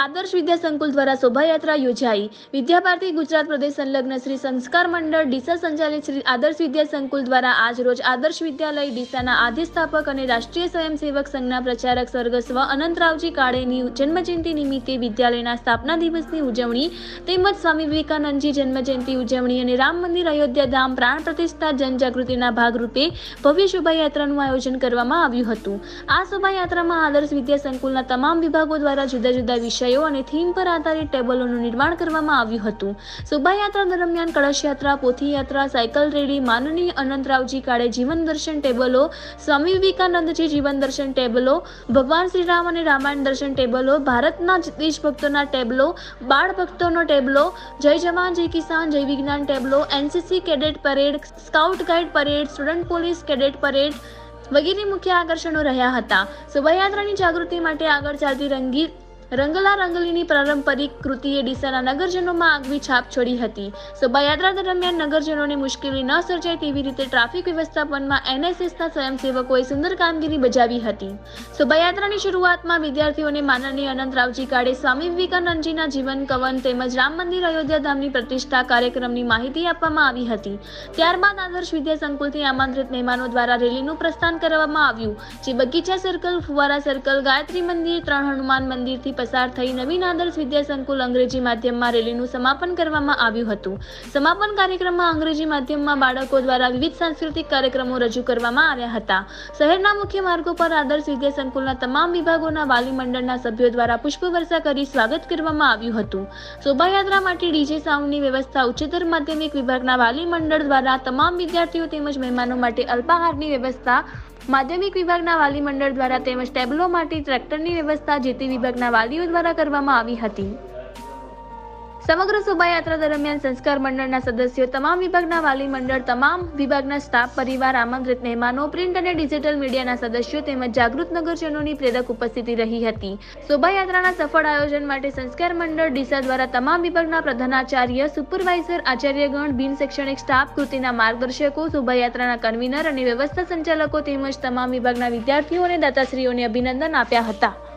આદર્શ વિદ્યા સંકુલ દ્વારા શોભાયાત્રા યોજાઈ। વિદ્યાભારતી ગુજરાત પ્રદેશ સંલગ્ન શ્રી સંસ્કાર મંડળ ડીસા સંચાલિત શ્રી આદર્શ વિદ્યા સંકુલ દ્વારા આજ રોજ આદર્શ વિદ્યાલય ડીસાના આદ્ય સ્થાપક અને રાષ્ટ્રીય સ્વયંસેવક સંઘના પ્રચારક સ્વર્ગસ્વ અનંતરાવજી કાળેની જન્મજયંતિ નિમિત્તે વિદ્યાલયના સ્થાપના દિવસની ઉજવણી તેમજ સ્વામી વિવેકાનંદજી જન્મજયંતિ ઉજવણી અને રામ મંદિર અયોધ્યા ધામ પ્રાણ પ્રતિષ્ઠા જનજાગૃતિના ભાગરૂપે ભવ્ય શોભાયાત્રાનું આયોજન કરવામાં આવ્યું હતું। આ શોભાયાત્રામાં આદર્શ વિદ્યા સંકુલના તમામ વિભાગો દ્વારા જુદા જુદા વિષયો અને થીમ પર આધારિત ટેબલોનું નિર્માણ કરવામાં આવ્યું હતું। શોભાયાત્રા દરમિયાન કળશયાત્રા, પોથીયાત્રા, સાયકલ રેલી, માનનીય અનંતરાવજી કાળે જીવન દર્શન ટેબલો, સ્વામી વિવેકાનંદજી જીવન દર્શન ટેબલો, ભગવાન શ્રીરામ અને રામાયણ દર્શન ટેબલો, ભારતના દેશભક્તોના ટેબલો, બાળ ભક્તોનો ટેબલો, જય જવાન જય કિસાન જય વિજ્ઞાન tableau, NCC cadet parade, scout guide parade, student police cadet parade વગેરે મુખ્ય આકર્ષણો રહ્યા હતા। શોભાયાત્રાની જાગૃતિ માટે આગળ ચાલતી રંગલા રંગલીની પારંપરિક કૃતિએ ડીસાના નગરજનોમાં આગવી છાપ છોડી હતી। શોભાયાત્રા દરમિયાન નગરજનોને મુશ્કેલી ન સર્જાય તેવી રીતે ટ્રાફિક વ્યવસ્થાપનમાં એનએસએસના સ્વયંસેવકોએ સુંદર કામગીરી બજાવી હતી। શોભાયાત્રાની શરૂઆતમાં વિદ્યાર્થીઓને માનનીય અનંતરાવજી કાળે સ્વામી વિવેકાનંદજીના જીવન કવન તેમજ રામ મંદિર અયોધ્યા ધામની પ્રતિષ્ઠા કાર્યક્રમની માહિતી આપવામાં આવી હતી। ત્યારબાદ આદર્શ વિદ્યા સંકુલથી આમંત્રિત મહેમાનો દ્વારા રેલીનું પ્રસ્થાન કરવામાં આવ્યું, જે બગીચા સર્કલ, ફુવારા સર્કલ, ગાયત્રી મંદિર, 3 હનુમાન મંદિરથી પસાર થઈ નવીન આદર્શ વિદ્યા સંકુલ અંગ્રેજી માધ્યમમાં રેલીનું સમાપન કરવામાં આવ્યું હતું। સમાપન કાર્યક્રમમાં અંગ્રેજી માધ્યમમાં બાળકો દ્વારા વિવિધ સાંસ્કૃતિક કાર્યક્રમો રજૂ કરવામાં આવ્યા હતા। શહેરના મુખ્ય માર્ગો પર આદર્શ વિદ્યા સંકુલના તમામ વિભાગોના વાલી મંડળના સભ્યો દ્વારા પુષ્પવર્ષા કરી સ્વાગત કરવામાં આવ્યું હતું। શોભાયાત્રા માટે ડીજે સાઉન્ડની વ્યવસ્થા ઉચ્ચતર માધ્યમિક વિભાગના વાલી મંડળ દ્વારા તમામ વિદ્યાર્થીઓ તેમજ મહેમાનો માટે અલ્પાહારની વ્યવસ્થા માધ્યમિક વિભાગના વાલી મંડળ દ્વારા તેમજ ટેબલો માટે ટ્રેક્ટરની વ્યવસ્થા જે તે વિભાગના વાલીઓ દ્વારા કરવામાં આવી હતી। સમગ્ર શોભાયાત્રા દરમિયાન સંસ્કાર મંડળના સદસ્યો, તમામ વિભાગના વાલી મંડળ, તમામ વિભાગના સ્ટાફ, પરિવાર, આમંત્રિત મહેમાનો, પ્રિન્ટ અને ડિજિટલ મીડિયાના સદસ્યો તેમજ જાગૃત નગરજનોની પ્રેરક ઉપસ્થિતિ રહી હતી। શોભાયાત્રાના સફળ આયોજન માટે સંસ્કાર મંડળ ડીસા દ્વારા તમામ વિભાગના પ્રધાનાચાર્ય, સુપરવાઇઝર, આચાર્યગણ, બિન શૈક્ષણિક સ્ટાફ, કૃતિના માર્ગદર્શકો, શોભાયાત્રાના કન્વીનર અને વ્યવસ્થા સંચાલકો તેમજ તમામ વિભાગના વિદ્યાર્થીઓ અને દાતાશ્રીઓને અભિનંદન આપ્યા હતા।